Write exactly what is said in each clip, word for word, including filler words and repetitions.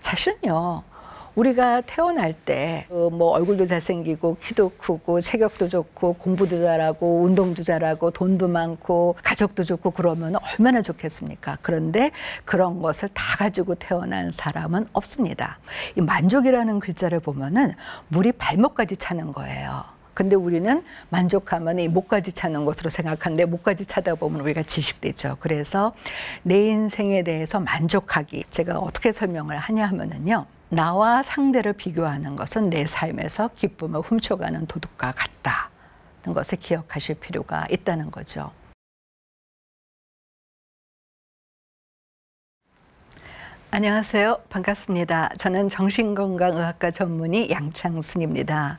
사실은요. 우리가 태어날 때 뭐 얼굴도 잘생기고 키도 크고 체격도 좋고 공부도 잘하고 운동도 잘하고 돈도 많고 가족도 좋고 그러면 얼마나 좋겠습니까? 그런데 그런 것을 다 가지고 태어난 사람은 없습니다. 이 만족이라는 글자를 보면은 물이 발목까지 차는 거예요. 근데 우리는 만족하면 이 목까지 차는 것으로 생각하는데 목까지 차다 보면 우리가 지식되죠. 그래서 내 인생에 대해서 만족하기, 제가 어떻게 설명을 하냐 하면은요. 나와 상대를 비교하는 것은 내 삶에서 기쁨을 훔쳐가는 도둑과 같다는 것을 기억하실 필요가 있다는 거죠. 안녕하세요. 반갑습니다. 저는 정신건강의학과 전문의 양창순입니다.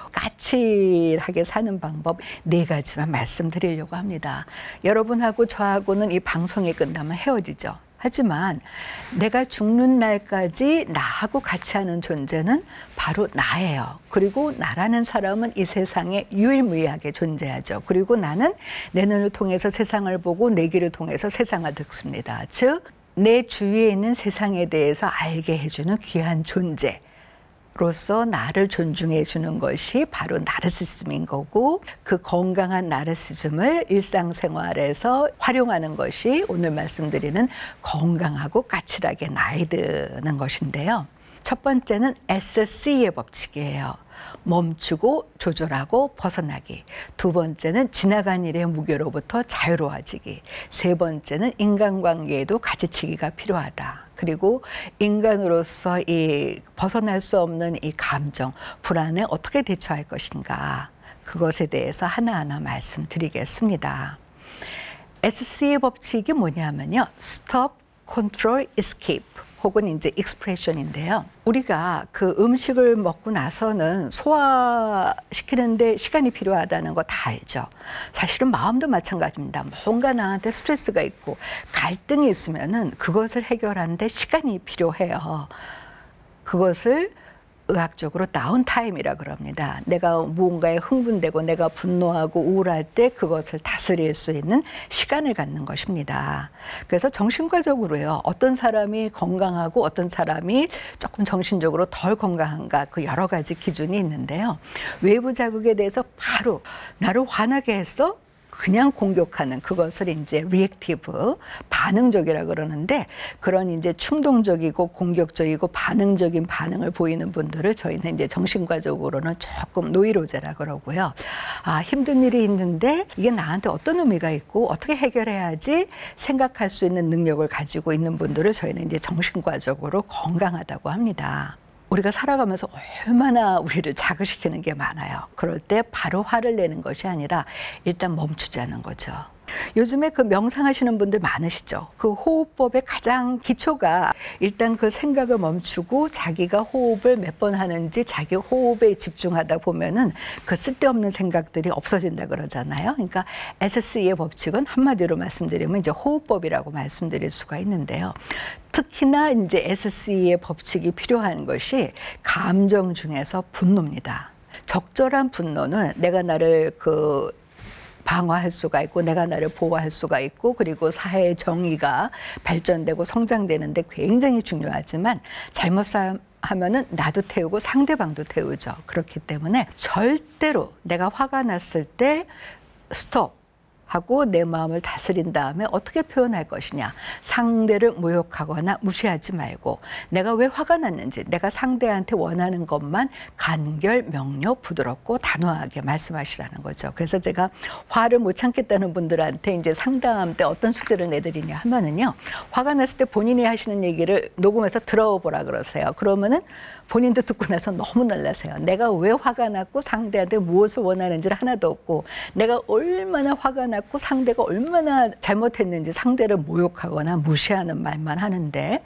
까칠하게 사는 방법 네 가지만 말씀드리려고 합니다. 여러분하고 저하고는 이 방송이 끝나면 헤어지죠. 하지만 내가 죽는 날까지 나하고 같이 하는 존재는 바로 나예요. 그리고 나라는 사람은 이 세상에 유일무이하게 존재하죠. 그리고 나는 내 눈을 통해서 세상을 보고 내 귀를 통해서 세상을 듣습니다. 즉, 내 주위에 있는 세상에 대해서 알게 해주는 귀한 존재. 로서 나를 존중해 주는 것이 바로 나르시즘인 거고, 그 건강한 나르시즘을 일상생활에서 활용하는 것이 오늘 말씀드리는 건강하고 까칠하게 나이 드는 것인데요. 첫 번째는 에스 씨의 법칙이에요. 멈추고 조절하고 벗어나기. 두 번째는 지나간 일의 무게로부터 자유로워지기. 세 번째는 인간관계에도 가지치기가 필요하다. 그리고 인간으로서 이 벗어날 수 없는 이 감정, 불안에 어떻게 대처할 것인가, 그것에 대해서 하나하나 말씀드리겠습니다. 에스 씨의 법칙이 뭐냐면요. Stop, Control, Escape. 혹은 이제 익스프레션인데요. 우리가 그 음식을 먹고 나서는 소화시키는데 시간이 필요하다는 거 다 알죠. 사실은 마음도 마찬가지입니다. 뭔가 나한테 스트레스가 있고 갈등이 있으면은 그것을 해결하는데 시간이 필요해요. 그것을 의학적으로 다운타임이라 그럽니다. 내가 무언가에 흥분되고 내가 분노하고 우울할 때 그것을 다스릴 수 있는 시간을 갖는 것입니다. 그래서 정신과적으로요. 어떤 사람이 건강하고 어떤 사람이 조금 정신적으로 덜 건강한가, 그 여러 가지 기준이 있는데요. 외부 자극에 대해서 바로 나를 화나게 했어? 그냥 공격하는, 그것을 이제 리액티브, 반응적이라 그러는데, 그런 이제 충동적이고 공격적이고 반응적인 반응을 보이는 분들을 저희는 이제 정신과적으로는 조금 노이로제라 그러고요. 아, 힘든 일이 있는데 이게 나한테 어떤 의미가 있고 어떻게 해결해야지 생각할 수 있는 능력을 가지고 있는 분들을 저희는 이제 정신과적으로 건강하다고 합니다. 우리가 살아가면서 얼마나 우리를 자극시키는 게 많아요. 그럴 때 바로 화를 내는 것이 아니라 일단 멈추자는 거죠. 요즘에 그 명상하시는 분들 많으시죠. 그 호흡법의 가장 기초가 일단 그 생각을 멈추고 자기가 호흡을 몇 번 하는지 자기 호흡에 집중하다 보면은 그 쓸데없는 생각들이 없어진다 그러잖아요. 그러니까 에스 씨의 법칙은 한마디로 말씀드리면 이제 호흡법이라고 말씀드릴 수가 있는데요. 특히나 이제 에스 씨의 법칙이 필요한 것이 감정 중에서 분노입니다. 적절한 분노는 내가 나를 그 방어할 수가 있고 내가 나를 보호할 수가 있고, 그리고 사회의 정의가 발전되고 성장되는데 굉장히 중요하지만 잘못하면은 나도 태우고 상대방도 태우죠. 그렇기 때문에 절대로 내가 화가 났을 때 스톱 하고 내 마음을 다스린 다음에 어떻게 표현할 것이냐. 상대를 모욕하거나 무시하지 말고 내가 왜 화가 났는지, 내가 상대한테 원하는 것만 간결, 명료, 부드럽고 단호하게 말씀하시라는 거죠. 그래서 제가 화를 못 참겠다는 분들한테 이제 상담 때 어떤 숙제를 내드리냐 하면은요. 화가 났을 때 본인이 하시는 얘기를 녹음해서 들어보라 그러세요. 그러면은 본인도 듣고 나서 너무 놀라세요. 내가 왜 화가 났고 상대한테 무엇을 원하는지를 하나도 없고, 내가 얼마나 화가 났고 상대가 얼마나 잘못했는지 상대를 모욕하거나 무시하는 말만 하는데,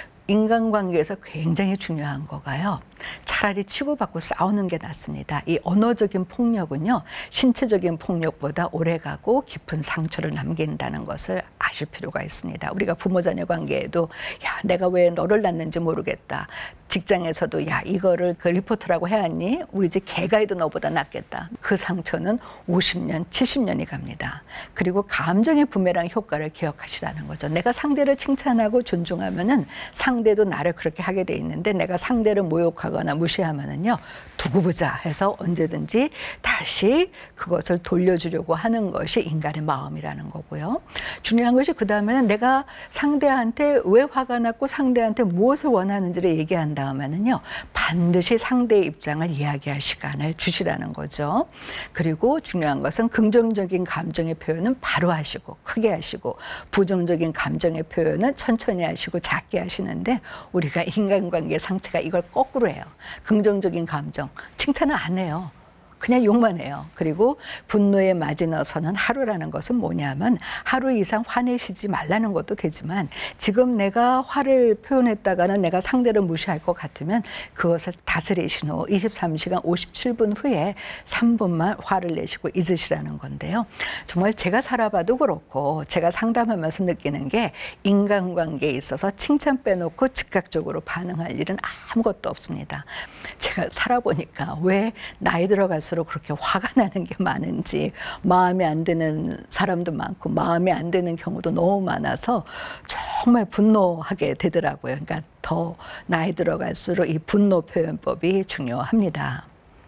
인간관계에서 굉장히 중요한 거가요. 차라리 치고받고 싸우는 게 낫습니다. 이 언어적인 폭력은요. 신체적인 폭력보다 오래가고 깊은 상처를 남긴다는 것을 아실 필요가 있습니다. 우리가 부모 자녀 관계에도 야, 내가 왜 너를 낳는지 모르겠다. 직장에서도 야 이거를 그 리포트라고 해왔니? 우리 집 개가 해도 너보다 낫겠다. 그 상처는 오십 년, 칠십 년이 갑니다. 그리고 감정의 부메랑 효과를 기억하시라는 거죠. 내가 상대를 칭찬하고 존중하면은 상대도 나를 그렇게 하게 돼 있는데 내가 상대를 모욕하거나 무시하면은요 두고 보자 해서 언제든지 다시 그것을 돌려주려고 하는 것이 인간의 마음이라는 거고요. 중요한 것이 그 다음에는 내가 상대한테 왜 화가 났고 상대한테 무엇을 원하는지를 얘기한 다음에는요 반드시 상대의 입장을 이야기할 시간을 주시라는 거죠. 그리고 중요한 것은 긍정적인 감정의 표현은 바로 하시고 크게 하시고 부정적인 감정의 표현은 천천히 하시고 작게 하시는데 우리가 인간관계 상태가 이걸 거꾸로 해요. 긍정적인 감정 칭찬을 안 해요. 그냥 욕만 해요. 그리고 분노에 맞이너서는 하루라는 것은 뭐냐면 하루 이상 화내시지 말라는 것도 되지만 지금 내가 화를 표현했다가는 내가 상대를 무시할 것 같으면 그것을 다스리신 후 이십삼 시간 오십칠 분 후에 삼 분만 화를 내시고 잊으시라는 건데요. 정말 제가 살아봐도 그렇고 제가 상담하면서 느끼는 게 인간관계에 있어서 칭찬 빼놓고 즉각적으로 반응할 일은 아무것도 없습니다. 제가 살아보니까 왜 나이 들어갈수록 그렇게 화가 나는 게 많은지 마음에 안 드는 사람도 많고 마음에 안 드는 경우도 너무 많아서 정말 분노하게 되더라고요. 그러니까 더 나이 들어갈수록 이 분노 표현법이 중요합니다.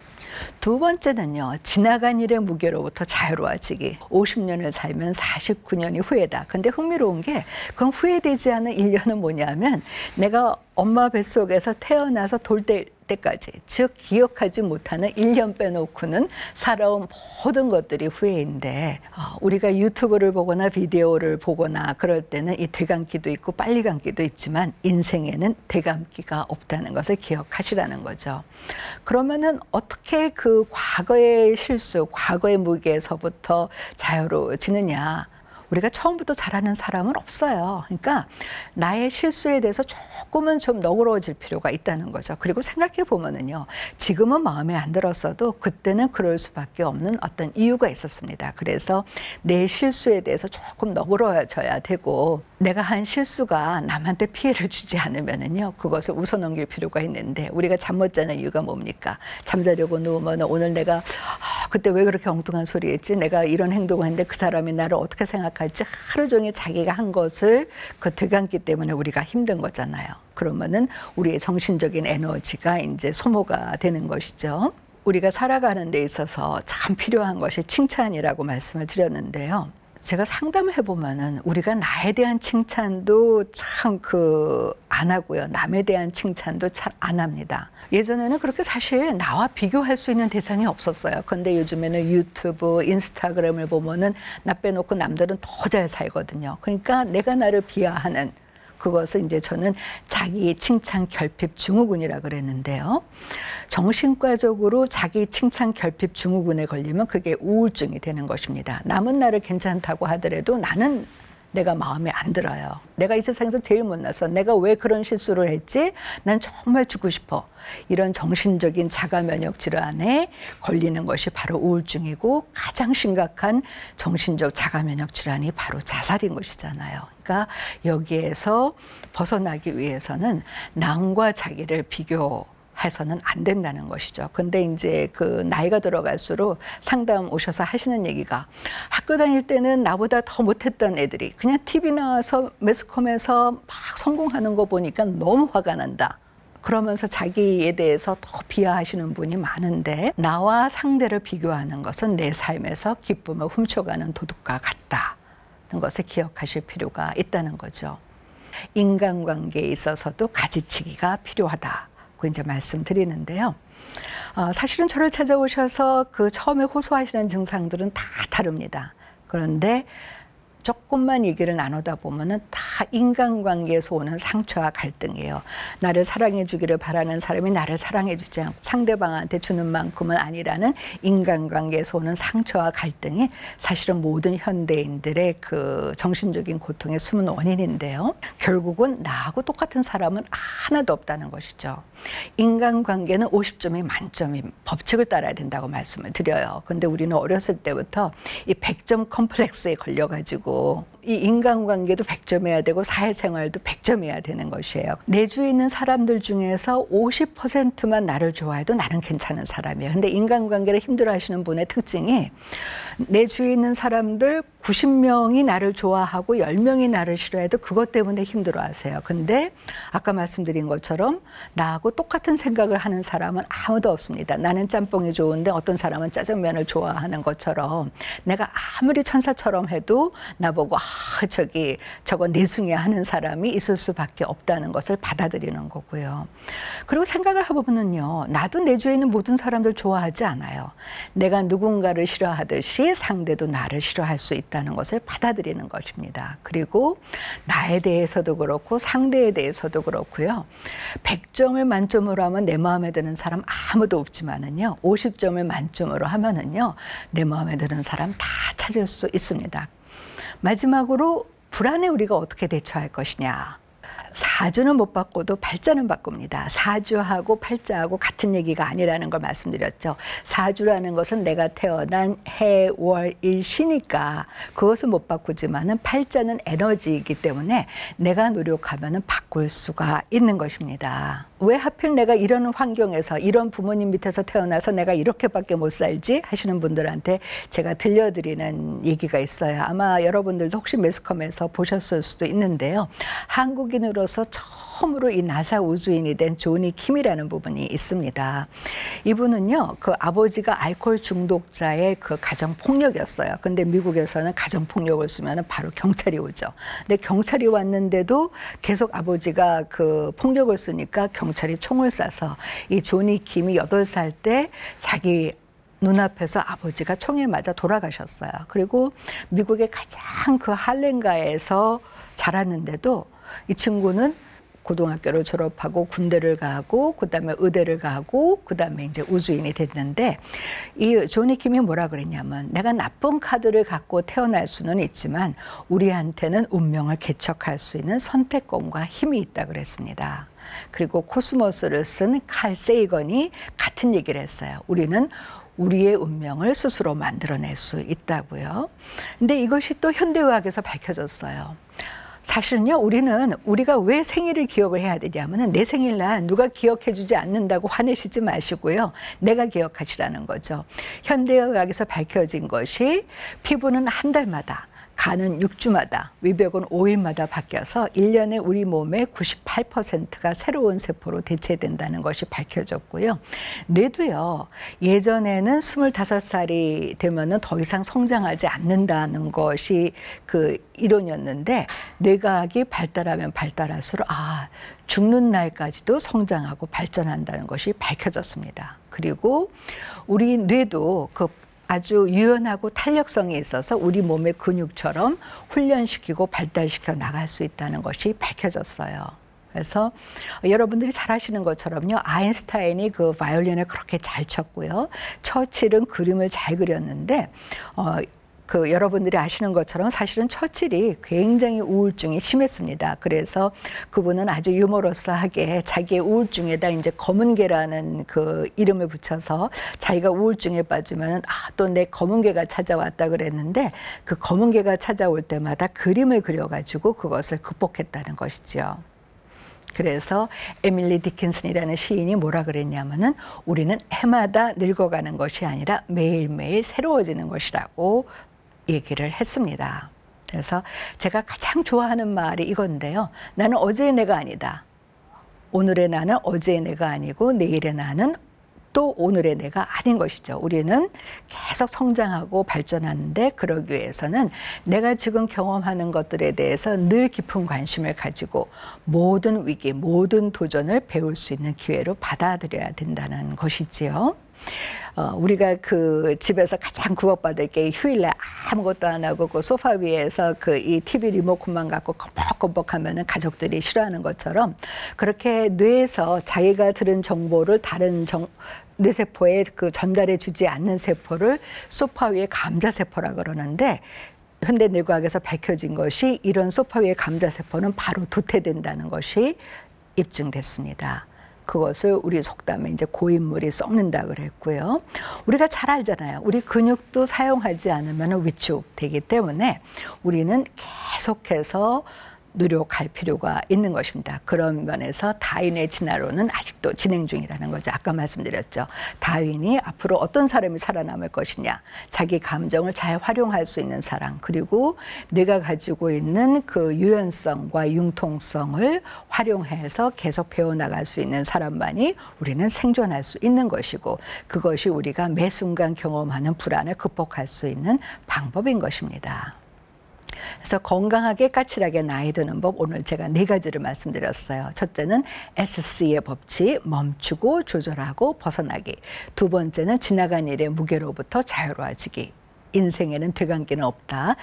두 번째는요. 지나간 일의 무게로부터 자유로워지기. 오십 년을 살면 사십구 년이 후회다. 근데 흥미로운 게 그건 후회되지 않은 일 년은 뭐냐면 내가 엄마 뱃속에서 태어나서 돌 때 때까지 즉 기억하지 못하는 일 년 빼놓고는 살아온 모든 것들이 후회인데 어, 우리가 유튜브를 보거나 비디오를 보거나 그럴 때는 이 되감기도 있고 빨리 감기도 있지만 인생에는 되감기가 없다는 것을 기억하시라는 거죠. 그러면은 어떻게 그 과거의 실수, 과거의 무게에서부터 자유로워지느냐. 우리가 처음부터 잘하는 사람은 없어요. 그러니까 나의 실수에 대해서 조금은 좀 너그러워질 필요가 있다는 거죠. 그리고 생각해 보면은요, 지금은 마음에 안 들었어도 그때는 그럴 수밖에 없는 어떤 이유가 있었습니다. 그래서 내 실수에 대해서 조금 너그러워져야 되고, 내가 한 실수가 남한테 피해를 주지 않으면은요, 그것을 웃어넘길 필요가 있는데, 우리가 잠 못 자는 이유가 뭡니까? 잠자려고 누우면 오늘 내가 아, 그때 왜 그렇게 엉뚱한 소리 했지? 내가 이런 행동을 했는데 그 사람이 나를 어떻게 생각할지 하루 종일 자기가 한 것을 그 되감기 때문에 우리가 힘든 거잖아요. 그러면은 우리의 정신적인 에너지가 이제 소모가 되는 것이죠. 우리가 살아가는 데 있어서 참 필요한 것이 칭찬이라고 말씀을 드렸는데요. 제가 상담을 해보면은 우리가 나에 대한 칭찬도 참 그 안 하고요. 남에 대한 칭찬도 잘 안 합니다. 예전에는 그렇게 사실 나와 비교할 수 있는 대상이 없었어요. 근데 요즘에는 유튜브, 인스타그램을 보면은 나 빼놓고 남들은 더 잘 살거든요. 그러니까 내가 나를 비하하는 그것을 이제 저는 자기 칭찬 결핍 증후군이라 그랬는데요. 정신과적으로 자기 칭찬 결핍 증후군에 걸리면 그게 우울증이 되는 것입니다. 남은 나를 괜찮다고 하더라도 나는 내가 마음에 안 들어요. 내가 이 세상에서 제일 못나서 내가 왜 그런 실수를 했지? 난 정말 죽고 싶어. 이런 정신적인 자가 면역 질환에 걸리는 것이 바로 우울증이고, 가장 심각한 정신적 자가 면역 질환이 바로 자살인 것이잖아요. 그러니까 여기에서 벗어나기 위해서는 남과 자기를 비교 해서는 안 된다는 것이죠. 근데 이제 그 나이가 들어갈수록 상담 오셔서 하시는 얘기가, 학교 다닐 때는 나보다 더 못했던 애들이 그냥 티비 나와서 매스컴에서 막 성공하는 거 보니까 너무 화가 난다. 그러면서 자기에 대해서 더 비하하시는 분이 많은데, 나와 상대를 비교하는 것은 내 삶에서 기쁨을 훔쳐가는 도둑과 같다는 것을 기억하실 필요가 있다는 거죠. 인간관계에 있어서도 가지치기가 필요하다. 이제 말씀드리는데요. 어, 사실은 저를 찾아오셔서 그 처음에 호소하시는 증상들은 다 다릅니다. 그런데 조금만 얘기를 나누다 보면은 다 인간관계에서 오는 상처와 갈등이에요. 나를 사랑해 주기를 바라는 사람이 나를 사랑해 주지 않고 상대방한테 주는 만큼은 아니라는 인간관계에서 오는 상처와 갈등이 사실은 모든 현대인들의 그 정신적인 고통의 숨은 원인인데요. 결국은 나하고 똑같은 사람은 하나도 없다는 것이죠. 인간관계는 오십 점이 만점인 법칙을 따라야 된다고 말씀을 드려요. 근데 우리는 어렸을 때부터 이 백 점 컴플렉스에 걸려가지고 되고 이 인간관계도 백 점이어야 되고 사회생활도 백 점이어야 되는 것이에요. 내 주위에 있는 사람들 중에서 오십 퍼센트만 나를 좋아해도 나는 괜찮은 사람이에요. 근데 인간관계를 힘들어하시는 분의 특징이 내 주위에 있는 사람들 구십 명이 나를 좋아하고 열 명이 나를 싫어해도 그것 때문에 힘들어하세요. 근데 아까 말씀드린 것처럼 나하고 똑같은 생각을 하는 사람은 아무도 없습니다. 나는 짬뽕이 좋은데 어떤 사람은 짜장면을 좋아하는 것처럼 내가 아무리 천사처럼 해도 나보고 아 저기 저거 내숭이야 하는 사람이 있을 수밖에 없다는 것을 받아들이는 거고요. 그리고 생각을 해보면요, 나도 내 주위에 있는 모든 사람들 좋아하지 않아요. 내가 누군가를 싫어하듯이 상대도 나를 싫어할 수 있다는 것을 받아들이는 것입니다. 그리고 나에 대해서도 그렇고 상대에 대해서도 그렇고요. 백 점을 만점으로 하면 내 마음에 드는 사람 아무도 없지만은요, 오십 점을 만점으로 하면은요, 내 마음에 드는 사람 다 찾을 수 있습니다. 마지막으로 불안에 우리가 어떻게 대처할 것이냐. 사주는 못 바꿔도 팔자는 바꿉니다. 사주하고 팔자하고 같은 얘기가 아니라는 걸 말씀드렸죠. 사주라는 것은 내가 태어난 해, 월, 일, 시니까 그것은 못 바꾸지만은 팔자는 에너지이기 때문에 내가 노력하면은 바꿀 수가 있는 것입니다. 왜 하필 내가 이런 환경에서 이런 부모님 밑에서 태어나서 내가 이렇게밖에 못 살지 하시는 분들한테 제가 들려드리는 얘기가 있어요. 아마 여러분들도 혹시 매스컴에서 보셨을 수도 있는데요. 한국인으로서 처음으로 이 나사 우주인이 된 조니 킴이라는 부분이 있습니다. 이분은요, 그 아버지가 알코올 중독자의 그 가정 폭력이었어요. 근데 미국에서는 가정 폭력을 쓰면 바로 경찰이 오죠. 근데 경찰이 왔는데도 계속 아버지가 그 폭력을 쓰니까 경찰이 총을 쏴서 이 조니 킴이 여덟 살 때 자기 눈앞에서 아버지가 총에 맞아 돌아가셨어요. 그리고 미국의 가장 그 할렘가에서 자랐는데도 이 친구는 고등학교를 졸업하고 군대를 가고 그다음에 의대를 가고 그다음에 이제 우주인이 됐는데 이 조니 킴이 뭐라 그랬냐면 내가 나쁜 카드를 갖고 태어날 수는 있지만 우리한테는 운명을 개척할 수 있는 선택권과 힘이 있다 그랬습니다. 그리고 코스모스를 쓴 칼 세이건이 같은 얘기를 했어요. 우리는 우리의 운명을 스스로 만들어낼 수 있다고요. 근데 이것이 또 현대의학에서 밝혀졌어요. 사실은요, 우리는 우리가 왜 생일을 기억을 해야 되냐면 내 생일날 누가 기억해 주지 않는다고 화내시지 마시고요. 내가 기억하시라는 거죠. 현대의학에서 밝혀진 것이 피부는 한 달마다, 간은 육 주마다, 위벽은 오 일마다 바뀌어서 일 년에 우리 몸의 구십팔 퍼센트가 새로운 세포로 대체된다는 것이 밝혀졌고요. 뇌도요, 예전에는 스물다섯 살이 되면은 더 이상 성장하지 않는다는 것이 그 이론이었는데 뇌과학이 발달하면 발달할수록 아, 죽는 날까지도 성장하고 발전한다는 것이 밝혀졌습니다. 그리고 우리 뇌도 그 아주 유연하고 탄력성이 있어서 우리 몸의 근육처럼 훈련시키고 발달시켜 나갈 수 있다는 것이 밝혀졌어요. 그래서 여러분들이 잘 아시는 것처럼요, 아인슈타인이 그 바이올린을 그렇게 잘 쳤고요, 처칠은 그림을 잘 그렸는데 어, 그 여러분들이 아시는 것처럼 사실은 처칠이 굉장히 우울증이 심했습니다. 그래서 그분은 아주 유머러스하게 자기의 우울증에다 이제 검은 개라는 그 이름을 붙여서 자기가 우울증에 빠지면 아, 또 내 검은 개가 찾아왔다 그랬는데 그 검은 개가 찾아올 때마다 그림을 그려가지고 그것을 극복했다는 것이죠. 그래서 에밀리 디킨슨이라는 시인이 뭐라 그랬냐면은 우리는 해마다 늙어가는 것이 아니라 매일매일 새로워지는 것이라고 얘기를 했습니다. 그래서 제가 가장 좋아하는 말이 이건데요. 나는 어제의 내가 아니다. 오늘의 나는 어제의 내가 아니고 내일의 나는 또 오늘의 내가 아닌 것이죠. 우리는 계속 성장하고 발전하는데 그러기 위해서는 내가 지금 경험하는 것들에 대해서 늘 깊은 관심을 가지고 모든 위기, 모든 도전을 배울 수 있는 기회로 받아들여야 된다는 것이지요. 어, 우리가 그 집에서 가장 구박받을 게 휴일날 아무것도 안 하고 그 소파 위에서 그 이 티비 리모컨만 갖고 껌뻑껌뻑 하면은 가족들이 싫어하는 것처럼 그렇게 뇌에서 자기가 들은 정보를 다른 정, 뇌세포에 그 전달해 주지 않는 세포를 소파 위에 감자세포라 그러는데 현대 뇌과학에서 밝혀진 것이 이런 소파 위의 감자세포는 바로 도태된다는 것이 입증됐습니다. 그것을 우리 속담에 이제 고인물이 썩는다 그랬고요. 우리가 잘 알잖아요. 우리 근육도 사용하지 않으면 위축되기 때문에 우리는 계속해서 노력할 필요가 있는 것입니다. 그런 면에서 다윈의 진화론은 아직도 진행 중이라는 거죠. 아까 말씀드렸죠. 다윈이 앞으로 어떤 사람이 살아남을 것이냐. 자기 감정을 잘 활용할 수 있는 사람, 그리고 내가 가지고 있는 그 유연성과 융통성을 활용해서 계속 배워나갈 수 있는 사람만이 우리는 생존할 수 있는 것이고, 그것이 우리가 매 순간 경험하는 불안을 극복할 수 있는 방법인 것입니다. 그래서 건강하게 까칠하게 나이 드는 법, 오늘 제가 네 가지를 말씀드렸어요. 첫째는 에스씨의 법칙, 멈추고 조절하고 벗어나기. 두 번째는 지나간 일의 무게로부터 자유로워지기. 인생에는 되감기는 없다.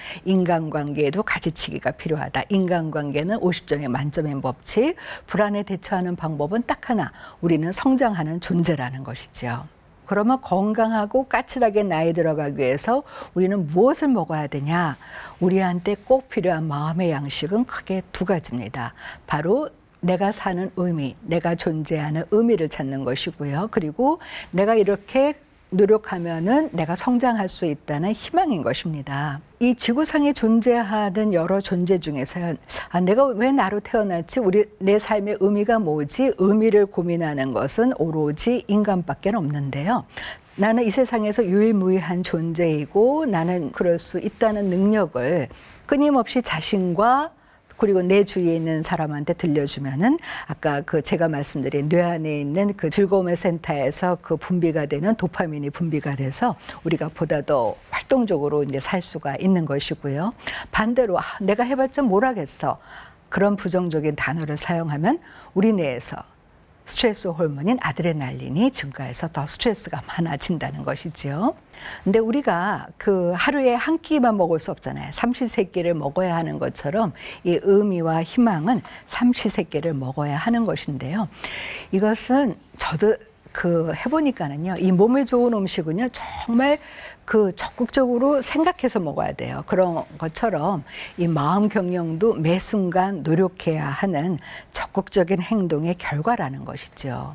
인간관계에도 가지치기가 필요하다. 인간관계는 오십 점의 만점의 법칙. 불안에 대처하는 방법은 딱 하나. 우리는 성장하는 존재라는 것이죠. 그러면 건강하고 까칠하게 나이 들어가기 위해서 우리는 무엇을 먹어야 되냐? 우리한테 꼭 필요한 마음의 양식은 크게 두 가지입니다. 바로 내가 사는 의미, 내가 존재하는 의미를 찾는 것이고요. 그리고 내가 이렇게 노력하면은 내가 성장할 수 있다는 희망인 것입니다. 이 지구상에 존재하는 여러 존재 중에서 아, 내가 왜 나로 태어났지? 우리 내 삶의 의미가 뭐지? 의미를 고민하는 것은 오로지 인간밖에 없는데요. 나는 이 세상에서 유일무이한 존재이고 나는 그럴 수 있다는 능력을 끊임없이 자신과 그리고 내 주위에 있는 사람한테 들려주면은 아까 그 제가 말씀드린 뇌 안에 있는 그 즐거움의 센터에서 그 분비가 되는 도파민이 분비가 돼서 우리가 보다 더 활동적으로 이제 살 수가 있는 것이고요. 반대로 아, 내가 해봤자 뭘 하겠어. 그런 부정적인 단어를 사용하면 우리 뇌에서 스트레스 호르몬인 아드레날린이 증가해서 더 스트레스가 많아진다는 것이죠. 근데 우리가 그 하루에 한 끼만 먹을 수 없잖아요. 삼시세끼를 먹어야 하는 것처럼 이 의미와 희망은 삼시세끼를 먹어야 하는 것인데요. 이것은 저도 그 해보니까는요, 이 몸에 좋은 음식은요, 정말 그 적극적으로 생각해서 먹어야 돼요. 그런 것처럼 이 마음 경영도 매 순간 노력해야 하는 적극적인 행동의 결과라는 것이죠.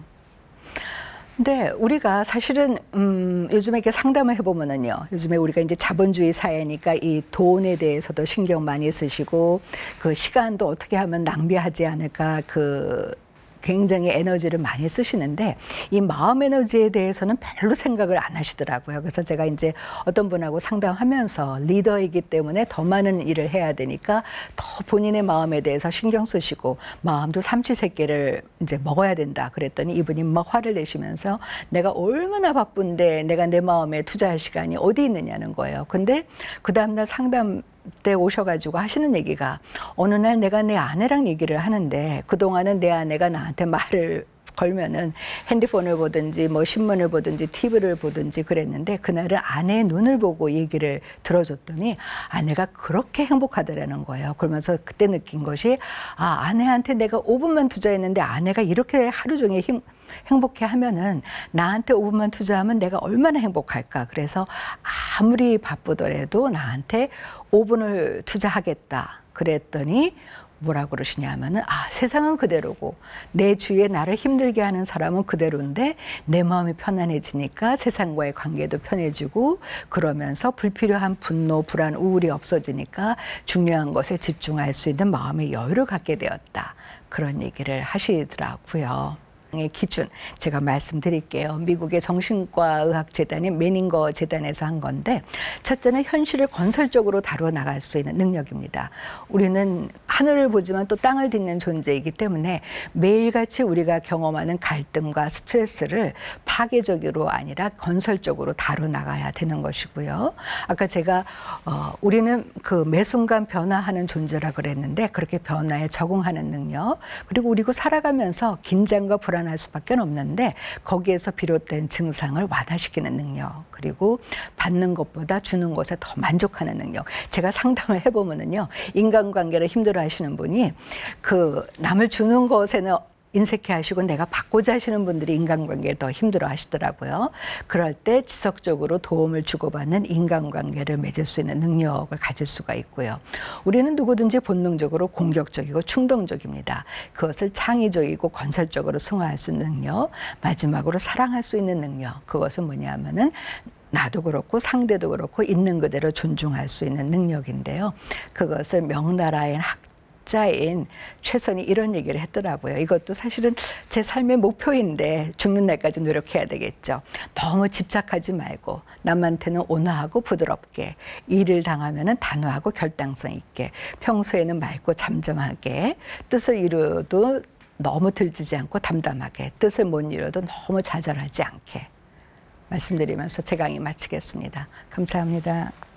근데 우리가 사실은 음, 요즘에 이렇게 상담을 해보면은요, 요즘에 우리가 이제 자본주의 사회니까 이 돈에 대해서도 신경 많이 쓰시고 그 시간도 어떻게 하면 낭비하지 않을까 그 굉장히 에너지를 많이 쓰시는데 이 마음 에너지에 대해서는 별로 생각을 안 하시더라고요. 그래서 제가 이제 어떤 분하고 상담하면서 리더이기 때문에 더 많은 일을 해야 되니까 더 본인의 마음에 대해서 신경 쓰시고 마음도 삼시세끼를 이제 먹어야 된다 그랬더니 이분이 막 화를 내시면서 내가 얼마나 바쁜데 내가 내 마음에 투자할 시간이 어디 있느냐는 거예요. 근데 그 다음날 상담 때 오셔가지고 하시는 얘기가 어느 날 내가 내 아내랑 얘기를 하는데 그동안은 내 아내가 나한테 말을 걸면은 핸드폰을 보든지 뭐 신문을 보든지 티비를 보든지 그랬는데 그날은 아내의 눈을 보고 얘기를 들어줬더니 아내가 그렇게 행복하더라는 거예요. 그러면서 그때 느낀 것이 아, 아내한테 내가 오 분만 투자했는데 아내가 이렇게 하루 종일 힘 행복해 하면은 나한테 오 분만 투자하면 내가 얼마나 행복할까. 그래서 아무리 바쁘더라도 나한테 오 분을 투자하겠다 그랬더니 뭐라고 그러시냐면은 아, 세상은 그대로고 내 주위에 나를 힘들게 하는 사람은 그대로인데 내 마음이 편안해지니까 세상과의 관계도 편해지고 그러면서 불필요한 분노, 불안, 우울이 없어지니까 중요한 것에 집중할 수 있는 마음의 여유를 갖게 되었다. 그런 얘기를 하시더라고요. 의 기준 제가 말씀드릴게요. 미국의 정신과의학재단인 메닝거 재단에서 한 건데 첫째는 현실을 건설적으로 다루어 나갈 수 있는 능력입니다. 우리는 하늘을 보지만 또 땅을 딛는 존재이기 때문에 매일같이 우리가 경험하는 갈등과 스트레스를 파괴적으로 아니라 건설적으로 다루어 나가야 되는 것이고요. 아까 제가 어, 우리는 그 매 순간 변화하는 존재라 그랬는데 그렇게 변화에 적응하는 능력 그리고 우리고 살아가면서 긴장과 불안 할 수밖에 없는데 거기에서 비롯된 증상을 완화시키는 능력 그리고 받는 것보다 주는 것에 더 만족하는 능력. 제가 상담을 해보면은요 인간관계를 힘들어하시는 분이 그 남을 주는 것에는 인색해 하시고 내가 받고자 하시는 분들이 인간관계에 더 힘들어 하시더라고요. 그럴 때 지속적으로 도움을 주고받는 인간관계를 맺을 수 있는 능력을 가질 수가 있고요. 우리는 누구든지 본능적으로 공격적이고 충동적입니다. 그것을 창의적이고 건설적으로 승화할 수 있는 능력, 마지막으로 사랑할 수 있는 능력, 그것은 뭐냐 하면은 나도 그렇고 상대도 그렇고 있는 그대로 존중할 수 있는 능력인데요. 그것을 명나라인 학 자인 최선이 이런 얘기를 했더라고요. 이것도 사실은 제 삶의 목표인데 죽는 날까지 노력해야 되겠죠. 너무 집착하지 말고 남한테는 온화하고 부드럽게, 일을 당하면은 단호하고 결단성 있게, 평소에는 맑고 잠잠하게, 뜻을 이루어도 너무 들뜨지 않고 담담하게, 뜻을 못 이뤄도 너무 좌절하지 않게 말씀드리면서 제 강의 마치겠습니다. 감사합니다.